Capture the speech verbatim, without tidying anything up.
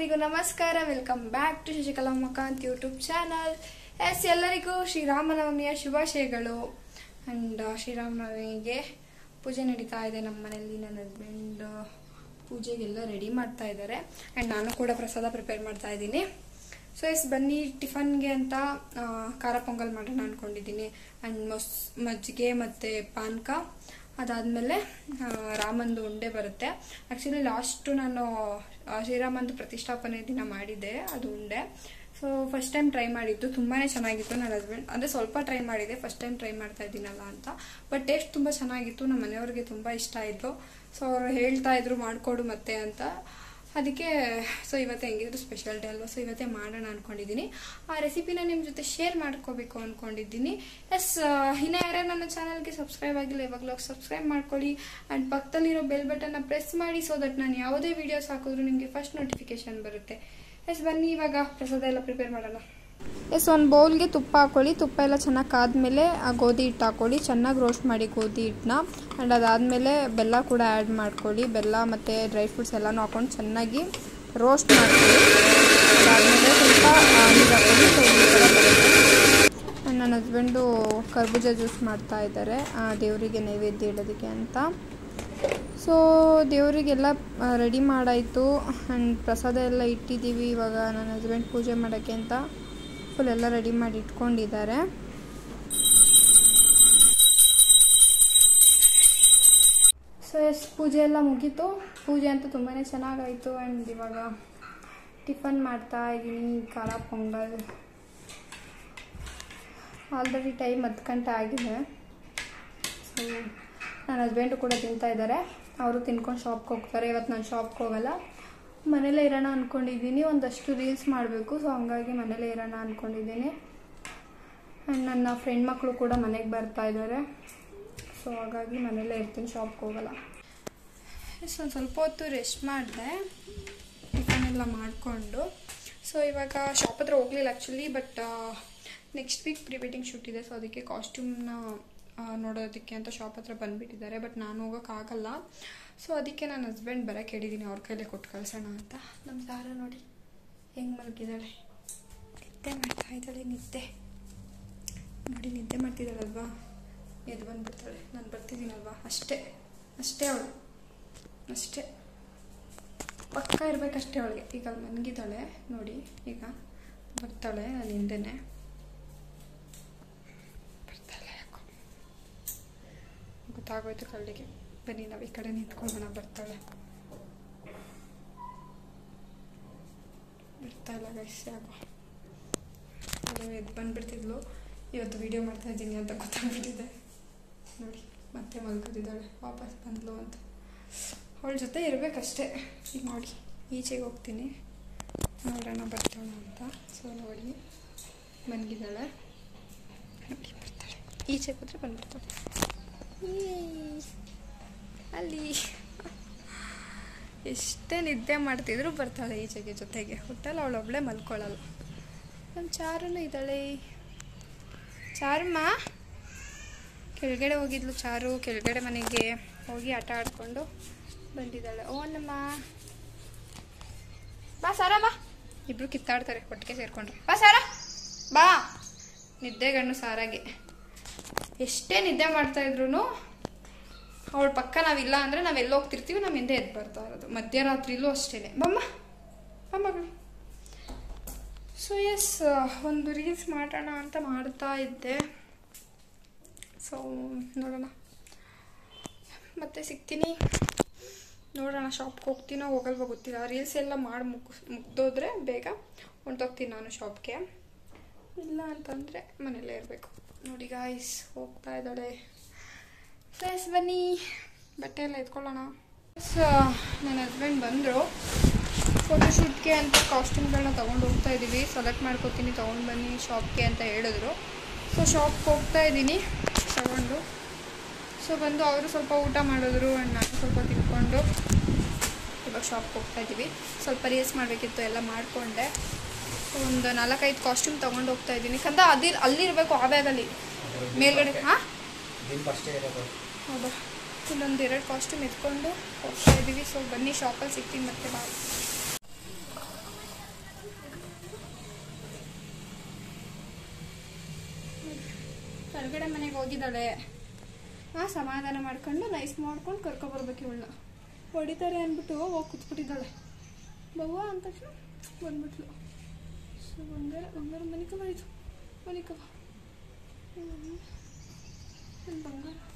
ಎಲ್ಲರಿಗೂ ನಮಸ್ಕಾರ. Welcome back to Shashikala Umakant YouTube channel. Yes ಎಲ್ಲರಿಗೂ ಶ್ರೀರಾಮನವಮಿಯ ಶುಭಾಶಯಗಳು. ಅಂಡ್ ಶ್ರೀರಾಮನವಮಿಗೆ ಪೂಜೆ ನಡೀತಾ ಇದೆ ನಮ್ಮ ಮನೆಯಲ್ಲಿ. ನನ್ನ ಹಸ್ಬೆಂಡ್ ಪೂಜೆಗೆಲ್ಲ ರೆಡಿ ಮಾಡ್ತಾ ಇದ್ದಾರೆ ಅಂಡ್ ನಾನು ಕೂಡ ಪ್ರಸಾದ ಪ್ರಿಪೇರ್ ಮಾಡ್ತಾ ಇದ್ದೀನಿ. ಸೊ ಎಸ್ ಬನ್ನಿ, ಟಿಫನ್ಗೆ ಅಂತ ಖಾರ ಪೊಂಗಲ್ ಮಾಡೋಣ ಅನ್ಕೊಂಡಿದ್ದೀನಿ. ಅಂಡ್ ಮೊಸ್ ಮಜ್ಜಿಗೆ ಮತ್ತು ಪಾನಕ, ಅದಾದಮೇಲೆ ರಾಮಂದು ಉಂಡೆ ಬರುತ್ತೆ. ಆ್ಯಕ್ಚುಲಿ ಲಾಸ್ಟು ನಾನು ಶ್ರೀರಾಮಂದು ಪ್ರತಿಷ್ಠಾಪನೆ ದಿನ ಮಾಡಿದ್ದೆ ಅದು ಉಂಡೆ. ಸೊ ಫಸ್ಟ್ ಟೈಮ್ ಟ್ರೈ ಮಾಡಿದ್ದು, ತುಂಬಾ ಚೆನ್ನಾಗಿತ್ತು. ನನ್ನ ಹಸ್ಬೆಂಡ್ ಅಂದರೆ ಸ್ವಲ್ಪ ಟ್ರೈ ಮಾಡಿದೆ, ಫಸ್ಟ್ ಟೈಮ್ ಟ್ರೈ ಮಾಡ್ತಾ ಇದ್ದೀನಲ್ಲ ಅಂತ. ಬಟ್ ಟೇಸ್ಟ್ ತುಂಬ ಚೆನ್ನಾಗಿತ್ತು, ನಮ್ಮ ಮನೆಯವ್ರಿಗೆ ತುಂಬ ಇಷ್ಟ ಆಯಿತು. ಸೊ ಅವರು ಹೇಳ್ತಾ ಇದ್ರು ಮಾಡಿಕೊಡು ಮತ್ತೆ ಅಂತ. ಅದಕ್ಕೆ ಸೊ ಇವತ್ತು ಹೆಂಗಿದ್ರು ಸ್ಪೆಷಲ್ ಡೇ ಅಲ್ವಾ, ಸೊ ಇವತ್ತೇ ಮಾಡೋಣ ಅಂದ್ಕೊಂಡಿದ್ದೀನಿ. ಆ ರೆಸಿಪಿನ ನಿಮ್ಮ ಜೊತೆ ಶೇರ್ ಮಾಡ್ಕೋಬೇಕು ಅಂದ್ಕೊಂಡಿದ್ದೀನಿ. ಎಸ್ ಇನ್ನು ಯಾರೇ ನನ್ನ ಚಾನಲ್ಗೆ ಸಬ್ಸ್ಕ್ರೈಬ್ ಆಗಿಲ್ಲ ಇವಾಗಲೂ ಸಬ್ಸ್ಕ್ರೈಬ್ ಮಾಡ್ಕೊಳ್ಳಿ ಆ್ಯಂಡ್ ಪಕ್ಕದಲ್ಲಿರೋ ಬೆಲ್ ಬಟನ್ನ ಪ್ರೆಸ್ ಮಾಡಿ, ಸೊ ದಟ್ ನಾನು ಯಾವುದೇ ವೀಡಿಯೋಸ್ ಹಾಕಿದ್ರು ನಿಮಗೆ ಫಸ್ಟ್ ನೋಟಿಫಿಕೇಶನ್ ಬರುತ್ತೆ. ಎಸ್ ಬನ್ನಿ ಇವಾಗ ಪ್ರಸಾದ ಎಲ್ಲ ಪ್ರಿಪೇರ್ ಮಾಡೋಣ. ಎಸ್ ಒಂದು ಬೌಲ್ಗೆ ತುಪ್ಪ ಹಾಕೊಳ್ಳಿ. ತುಪ್ಪ ಎಲ್ಲ ಚೆನ್ನಾಗಿ ಕಾದ್ಮೇಲೆ ಆ ಗೋಧಿ ಹಿಟ್ಟು ಹಾಕೊಳ್ಳಿ. ಚೆನ್ನಾಗಿ ರೋಸ್ಟ್ ಮಾಡಿ ಗೋಧಿ ಹಿಟ್ಟನ್ನ. ಆ್ಯಂಡ್ ಅದಾದಮೇಲೆ ಬೆಲ್ಲ ಕೂಡ ಆ್ಯಡ್ ಮಾಡ್ಕೊಳ್ಳಿ. ಬೆಲ್ಲ ಮತ್ತು ಡ್ರೈ ಫ್ರೂಟ್ಸ್ ಎಲ್ಲನೂ ಹಾಕೊಂಡು ಚೆನ್ನಾಗಿ ರೋಸ್ಟ್ ಮಾಡ್ಕೊಳ್ಳಿ. ಅದಾದಮೇಲೆ ಸ್ವಲ್ಪ ನೀರು ಹಾಕೊಳ್ಳಿ. ಸೊ ಈ ಥರ ಬರುತ್ತೆ. ನನ್ನ ಹಸ್ಬೆಂಡು ಕರ್ಬೂಜ ಜ್ಯೂಸ್ ಮಾಡ್ತಾ ಇದ್ದಾರೆ ದೇವರಿಗೆ ನೈವೇದ್ಯ ಇಡೋದಕ್ಕೆ ಅಂತ. ಸೊ ದೇವರಿಗೆಲ್ಲ ರೆಡಿ ಮಾಡಾಯಿತು ಆ್ಯಂಡ್ ಪ್ರಸಾದ ಎಲ್ಲ ಇಟ್ಟಿದ್ದೀವಿ. ಇವಾಗ ನನ್ನ ಹಸ್ಬೆಂಡ್ ಪೂಜೆ ಮಾಡೋಕ್ಕೆ ಅಂತ ಫುಲ್ ಎಲ್ಲ ರೆಡಿ ಮಾಡಿ ಇಟ್ಕೊಂಡಿದ್ದಾರೆ. ಸೊ ಎಸ್ ಪೂಜೆ ಎಲ್ಲ ಮುಗೀತು. ಪೂಜೆ ಅಂತೂ ತುಂಬಾ ಚೆನ್ನಾಗಾಯಿತು. ಆ್ಯಂಡ್ ಇವಾಗ ಟಿಫನ್ ಮಾಡ್ತಾ ಇದ್ದೀನಿ, ಖಾರ ಪೊಂಗಲ್. ಆಲ್ರೆಡಿ ಟೈಮ್ ಹತ್ತು ಗಂಟೆ ಆಗಿದೆ. ಸೊ ನನ್ನ ಹಸ್ಬೆಂಡು ಕೂಡ ತಿಂತಾ ಇದ್ದಾರೆ. ಅವರು ತಿನ್ಕೊಂಡು ಶಾಪ್ಗೆ ಹೋಗ್ತಾರೆ. ಇವತ್ತು ನಾನು ಶಾಪ್ಗೆ ಹೋಗಲ್ಲ, ಮನೇಲೇ ಇರೋಣ ಅಂದ್ಕೊಂಡಿದ್ದೀನಿ. ಒಂದಷ್ಟು ರೀಲ್ಸ್ ಮಾಡಬೇಕು, ಸೊ ಹಂಗಾಗಿ ಮನೇಲೇ ಇರೋಣ ಅಂದ್ಕೊಂಡಿದ್ದೀನಿ. ಆ್ಯಂಡ್ ನನ್ನ ಫ್ರೆಂಡ್ ಮಕ್ಕಳು ಕೂಡ ಮನೆಗೆ ಬರ್ತಾ ಇದ್ದಾರೆ. ಸೊ ಹಾಗಾಗಿ ಮನೇಲೇ ಇರ್ತೀನಿ, ಶಾಪ್ಗೆ ಹೋಗಲ್ಲ. ಎಸ್ ಒಂದು ಸ್ವಲ್ಪ ಹೊತ್ತು ರೆಸ್ಟ್ ಮಾಡಿದೆ ಟಿಫನ್ ಎಲ್ಲ ಮಾಡಿಕೊಂಡು. ಸೊ ಇವಾಗ ಶಾಪ್ ಹತ್ರ ಹೋಗಲಿಲ್ಲ actually, but next week pre wedding shoot ಇದೆ. ಸೊ ಅದಕ್ಕೆ ಕಾಸ್ಟ್ಯೂಮ್ನ ನೋಡೋದಕ್ಕೆ ಅಂತ ಶಾಪ್ ಹತ್ರ ಬಂದುಬಿಟ್ಟಿದ್ದಾರೆ. ಬಟ್ ನಾನು ಹೋಗೋಕ್ಕಾಗಲ್ಲ. ಸೊ ಅದಕ್ಕೆ ನನ್ನ ಹಸ್ಬೆಂಡ್ ಬರೋಕ್ಕೆ ಹೇಳಿದ್ದೀನಿ, ಅವ್ರ ಕೈಲೇ ಕೊಟ್ಟು ಕಳ್ಸೋಣ ಅಂತ. ನಮ್ಮ ಸಾರ ನೋಡಿ ಹೆಂಗೆ ಮಲಗಿದ್ದಾಳೆ, ನಿದ್ದೆ ಮಾಡ್ತಾ ಇದ್ದಾಳೆ. ನಿದ್ದೆ ನೋಡಿ, ನಿದ್ದೆ ಮಾಡ್ತಿದ್ದಾಳಲ್ವಾ, ಎದ್ದು ಬಂದುಬಿಡ್ತಾಳೆ. ನಾನು ಬರ್ತಿದ್ದೀನಲ್ವಾ, ಅಷ್ಟೇ ಅಷ್ಟೇ ಅವಳು, ಅಷ್ಟೇ ಪಕ್ಕ ಇರಬೇಕಷ್ಟೇ ಅವಳಿಗೆ. ಈಗ ಅಲ್ಲಿ ಮಲಗಿದ್ದಾಳೆ ನೋಡಿ, ಈಗ ಬರ್ತಾಳೆ ನನ್ನ ಹಿಂದೆನೇ. ಗೊತ್ತಾಗೋಯ್ತು ಕಳ್ಳಿಗೆ. ಬನ್ನಿ ನಾವು ಈ ಕಡೆ ನಿಂತ್ಕೊಳ್ಳೋಣ. ಬರ್ತಾಳೆ ಬರ್ತಾ ಇಲ್ಲ ಗೈಸ್, ಯಾಕೋ ಅದು ಎದ್ದು ಬಂದುಬಿಡ್ತಿದ್ಲು. ಇವತ್ತು ವೀಡಿಯೋ ಮಾಡ್ತಾ ಇದ್ದೀನಿ ಅಂತ ಗೊತ್ತಾಗ್ಬಿಟ್ಟಿದೆ ನೋಡಿ. ಮತ್ತೆ ಮಲ್ಕೋತಿದ್ದಾಳೆ, ವಾಪಸ್ ಬಂದ್ಲು ಅಂತ. ಅವಳ ಜೊತೆ ಇರಬೇಕಷ್ಟೇ. ಈಗ ನೋಡಿ ಈಚೆಗೆ ಹೋಗ್ತೀನಿ, ನೋಡೋಣ ಬರ್ತಾಳೆ ಅಂತ. ಸೊ ನೋಡಿ ಮಲಗಿದ್ದಾಳೆ ನೋಡಿ, ಬರ್ತಾಳೆ. ಈಚೆಗೆ ಹೋದ್ರೆ ಬಂದ್ಬಿಡ್ತಾಳೆ. ಅಲ್ಲಿ ಎಷ್ಟೇ ನಿದ್ದೆ ಮಾಡ್ತಿದ್ರು ಬರ್ತಾಳೆ ಈಚೆಗೆ ಜೊತೆಗೆ. ಹೊಟ್ಟೆಲ್ಲ ಅವಳೊಬ್ಳೆ ಮಲ್ಕೊಳ್ಳಲ್ಲ. ನಮ್ಮ ಚಾರುನು ಇದ್ದಾಳೆ. ಚಾರಮ್ಮ ಕೆಳಗಡೆ ಹೋಗಿದ್ಲು. ಚಾರು ಕೆಳಗಡೆ ಮನೆಗೆ ಹೋಗಿ ಆಟ ಆಡಿಕೊಂಡು ಬಂದಿದ್ದಾಳೆ. ಓ ನಮ್ಮ ಬಾ ಸಾರ ಬಾ. ಇಬ್ರು ಕಿತ್ತಾಡ್ತಾರೆ ಒಟ್ಟಿಗೆ ಸೇರಿಕೊಂಡ್ರೆ. ಬಾ ಸಾರ ಬಾ. ನಿದ್ದೆಗಣ್ಣು ಸಾರಾಗೆ. ಎಷ್ಟೇ ನಿದ್ದೆ ಮಾಡ್ತಾಯಿದ್ರು ಅವಳ ಪಕ್ಕ ನಾವಿಲ್ಲ ಅಂದರೆ ನಾವೆಲ್ಲ ಹೋಗ್ತಿರ್ತೀವಿ, ನಮ್ಮ ಹಿಂದೆ ಎದ್ದು ಬರ್ತಾ ಇರೋದು. ಮಧ್ಯರಾತ್ರಿಲೂ ಅಷ್ಟೇ. ಬಮ್ಮ ಬಮ್ಮಗಳು. ಸೊ ಎಸ್ ಒಂದು ರೀಲ್ಸ್ ಮಾಡೋಣ ಅಂತ ಮಾಡ್ತಾ ಇದ್ದೆ. ಸೊ ನೋಡೋಣ ಮತ್ತೆ ಸಿಗ್ತೀನಿ. ನೋಡೋಣ ಶಾಪ್ಗೆ ಹೋಗ್ತೀನೋ ಹೋಗಲ್ವ ಗೊತ್ತಿಲ್ಲ. ರೀಲ್ಸ್ ಎಲ್ಲ ಮಾಡಿ ಮುಗ್ ಮುಗ್ದೋದ್ರೆ ಬೇಗ ಹೊಂಟೋಗ್ತೀನಿ ನಾನು ಶಾಪ್ಗೆ. ಇಲ್ಲ ಅಂತಂದರೆ ಮನೆಯಲ್ಲೇ ಇರಬೇಕು. ನೋಡಿ ಗಾಯ್ಸ್ ಹೋಗ್ತಾ ಇದ್ದಾಳೆ. ಫ್ರೆಂಡ್ಸ್ ಬನ್ನಿ ಬಟ್ಟೆ ಎಲ್ಲ ಎತ್ಕೊಳ್ಳೋಣ. ಸೊ ನನ್ನ ಹಸ್ಬೆಂಡ್ ಬಂದರು. ಫೋಟೋಶೂಟ್ಗೆ ಅಂತ ಕಾಸ್ಟ್ಯೂಮ್ಗಳನ್ನ ತೊಗೊಂಡು ಹೋಗ್ತಾ ಇದ್ದೀವಿ. ಸೆಲೆಕ್ಟ್ ಮಾಡ್ಕೊತೀನಿ, ತೊಗೊಂಡು ಬನ್ನಿ ಶಾಪ್ಗೆ ಅಂತ ಹೇಳಿದ್ರು. ಸೊ ಶಾಪ್ಗೆ ಹೋಗ್ತಾ ಇದ್ದೀನಿ ತಗೊಂಡು. ಸೊ ಬಂದು ಅವರು ಸ್ವಲ್ಪ ಊಟ ಮಾಡಿದ್ರು ಆ್ಯಂಡ್ ನಾನು ಸ್ವಲ್ಪ ತಿನ್ಕೊಂಡು ಇವಾಗ ಶಾಪ್ಗೆ ಹೋಗ್ತಾ ಇದ್ದೀವಿ. ಸ್ವಲ್ಪ ರೀಲ್ಸ್ ಮಾಡಬೇಕಿತ್ತು, ಎಲ್ಲ ಮಾಡಿಕೊಂಡೆ. ಒಂದು ನಾಲ್ಕೈದು ಕಾಸ್ಟ್ಯೂಮ್ ತೊಗೊಂಡು ಹೋಗ್ತಾ ಇದ್ದೀನಿ. ಕಂದ ಅದಿ ಅಲ್ಲಿರಬೇಕು ಆ ಬ್ಯಾಗಲ್ಲಿ ಮೇಲ್ಗಡೆ. ಹಾಂ ಹೌದಾ, ಇಲ್ಲೊಂದು ಎರಡು ಕಾಸ್ಟ್ಯೂಮ್ ಎತ್ಕೊಂಡು ಹೋಗ್ತಾ ಇದ್ದೀವಿ. ಸೊ ಬನ್ನಿ ಶಾಪಲ್ಲಿ ಸಿಗ್ತೀನಿ ಮತ್ತೆ. ಬಾಯ್. ಕೆಳಗಡೆ ಮನೆಗೆ ಹೋಗಿದ್ದಾಳೆ. ಹಾಂ, ಸಮಾಧಾನ ಮಾಡ್ಕೊಂಡು ನೈಸ್ ಮಾಡ್ಕೊಂಡು ಕರ್ಕೊಬರ್ಬೇಕು ಇವಳನ್ನ. ಹೊಡಿತಾರೆ ಅಂದ್ಬಿಟ್ಟು ಹೋಗಿ ಕೂತ್ಬಿಟ್ಟಿದ್ದಾಳೆ. ಬವ್ವ ಅಂದ ತಕ್ಷಣ ಬಂದ್ಬಿಟ್ಲು. ಸೊ ಬಂಗಾರ ಬಂಗಾರ ಮನಿಕವ ಇದು ಮನಿಕವ ನನ್ನ ಬಂಗಾರ